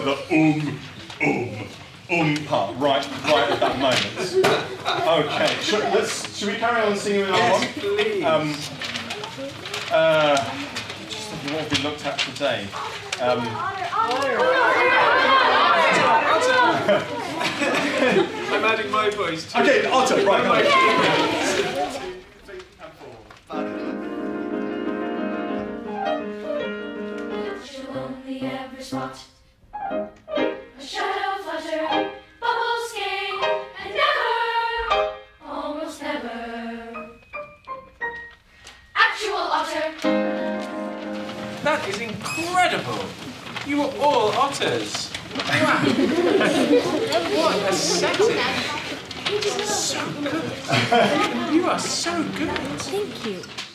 for the part right at that moment. Okay, should we carry on singing another one? Please. Just thinking what have we looked at today? I'm adding my voice too. Okay, Otter, right, come on. You'll only ever spot a shadow flutter, bubble skein, and never, almost never, actual otter. That is incredible. You were all otters. Wow. What a setting. So good. You are so good. Thank you.